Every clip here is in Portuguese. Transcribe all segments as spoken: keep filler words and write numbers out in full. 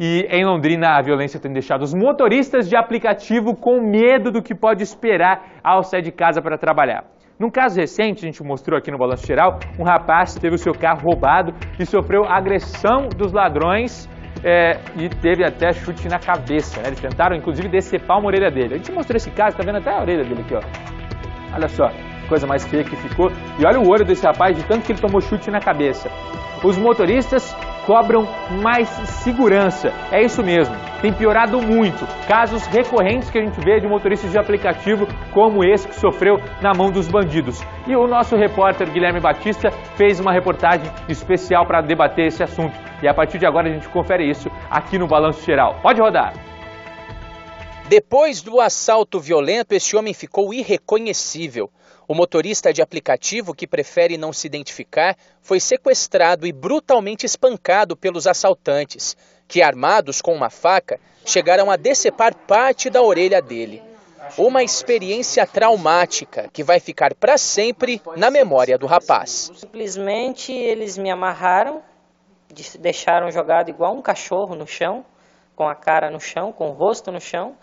E em Londrina, a violência tem deixado os motoristas de aplicativo com medo do que pode esperar ao sair de casa para trabalhar. Num caso recente, a gente mostrou aqui no Balanço Geral, um rapaz teve o seu carro roubado e sofreu agressão dos ladrões é, e teve até chute na cabeça, né? Eles tentaram, inclusive, decepar uma orelha dele. A gente mostrou esse caso, tá vendo até a orelha dele aqui, ó. Olha só, coisa mais feia que ficou. E olha o olho desse rapaz, de tanto que ele tomou chute na cabeça. Os motoristas cobram mais segurança. É isso mesmo, tem piorado muito. Casos recorrentes que a gente vê de motoristas de aplicativo como esse que sofreu na mão dos bandidos. E o nosso repórter Guilherme Batista fez uma reportagem especial para debater esse assunto. E a partir de agora a gente confere isso aqui no Balanço Geral. Pode rodar! Depois do assalto violento, esse homem ficou irreconhecível. O motorista de aplicativo, que prefere não se identificar, foi sequestrado e brutalmente espancado pelos assaltantes, que, armados com uma faca, chegaram a decepar parte da orelha dele. Uma experiência traumática que vai ficar para sempre na memória do rapaz. Simplesmente eles me amarraram, deixaram jogado igual um cachorro no chão, com a cara no chão, com o rosto no chão.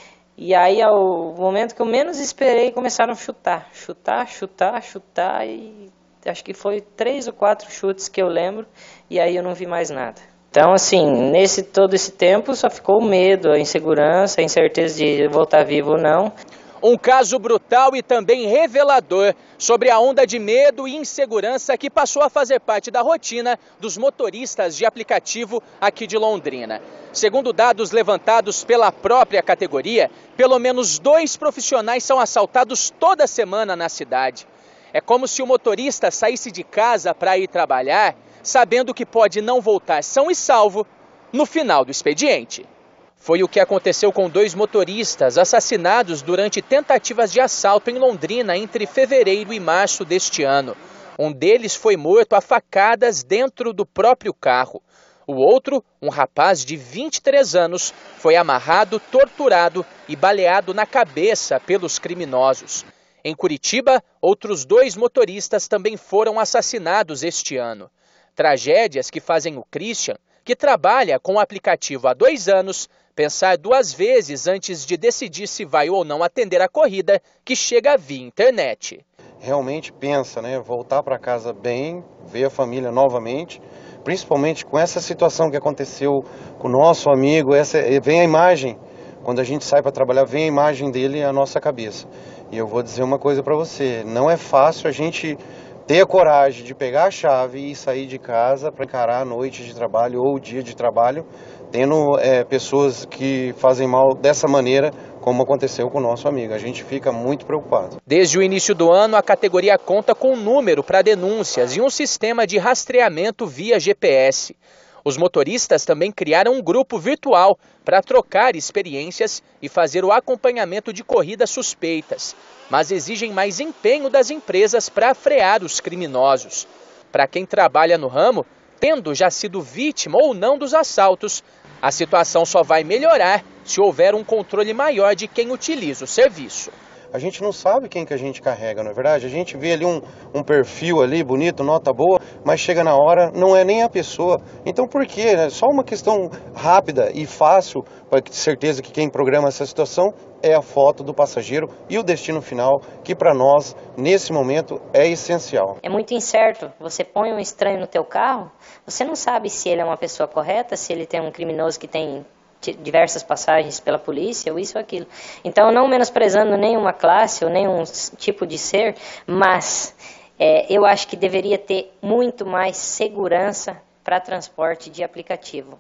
E aí, ao momento que eu menos esperei, começaram a chutar, chutar, chutar, chutar, e acho que foi três ou quatro chutes que eu lembro, e aí eu não vi mais nada. Então, assim, nesse todo esse tempo só ficou o medo, a insegurança, a incerteza de voltar vivo ou não. Um caso brutal e também revelador sobre a onda de medo e insegurança que passou a fazer parte da rotina dos motoristas de aplicativo aqui de Londrina. Segundo dados levantados pela própria categoria, pelo menos dois profissionais são assaltados toda semana na cidade. É como se o motorista saísse de casa para ir trabalhar, sabendo que pode não voltar são e salvo no final do expediente. Foi o que aconteceu com dois motoristas assassinados durante tentativas de assalto em Londrina entre fevereiro e março deste ano. Um deles foi morto a facadas dentro do próprio carro. O outro, um rapaz de vinte e três anos, foi amarrado, torturado e baleado na cabeça pelos criminosos. Em Curitiba, outros dois motoristas também foram assassinados este ano. Tragédias que fazem o Christian, que trabalha com o aplicativo há dois anos, pensar duas vezes antes de decidir se vai ou não atender a corrida que chega via internet. Realmente pensa, né? Voltar para casa bem, ver a família novamente, principalmente com essa situação que aconteceu com o nosso amigo, essa, vem a imagem, quando a gente sai para trabalhar, vem a imagem dele à nossa cabeça. E eu vou dizer uma coisa para você, não é fácil a gente ter a coragem de pegar a chave e sair de casa para encarar a noite de trabalho ou o dia de trabalho, tendo é, pessoas que fazem mal dessa maneira, como aconteceu com o nosso amigo. A gente fica muito preocupado. Desde o início do ano, a categoria conta com um número para denúncias e um sistema de rastreamento via G P S. Os motoristas também criaram um grupo virtual para trocar experiências e fazer o acompanhamento de corridas suspeitas, mas exigem mais empenho das empresas para frear os criminosos. Para quem trabalha no ramo, tendo já sido vítima ou não dos assaltos, a situação só vai melhorar se houver um controle maior de quem utiliza o serviço. A gente não sabe quem que a gente carrega, não é verdade? A gente vê ali um, um perfil ali bonito, nota boa, mas chega na hora, não é nem a pessoa. Então por quê? É só uma questão rápida e fácil, para ter certeza que quem programa essa situação é a foto do passageiro e o destino final, que para nós, nesse momento, é essencial. É muito incerto. Você põe um estranho no teu carro, você não sabe se ele é uma pessoa correta, se ele tem um criminoso que tem diversas passagens pela polícia, ou isso ou aquilo. Então, não menosprezando nenhuma classe ou nenhum tipo de ser, mas é, eu acho que deveria ter muito mais segurança para transporte de aplicativo.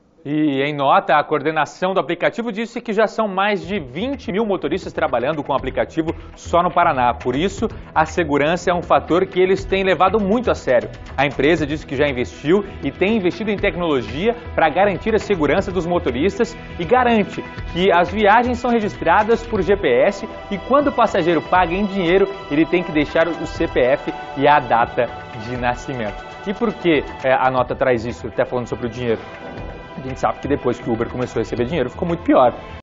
E em nota, a coordenação do aplicativo disse que já são mais de vinte mil motoristas trabalhando com o aplicativo só no Paraná. Por isso, a segurança é um fator que eles têm levado muito a sério. A empresa disse que já investiu e tem investido em tecnologia para garantir a segurança dos motoristas e garante que as viagens são registradas por G P S e quando o passageiro paga em dinheiro, ele tem que deixar o C P F e a data de nascimento. E por que é, a nota traz isso, até falando sobre o dinheiro? A gente sabe que depois que o Uber começou a receber dinheiro, ficou muito pior.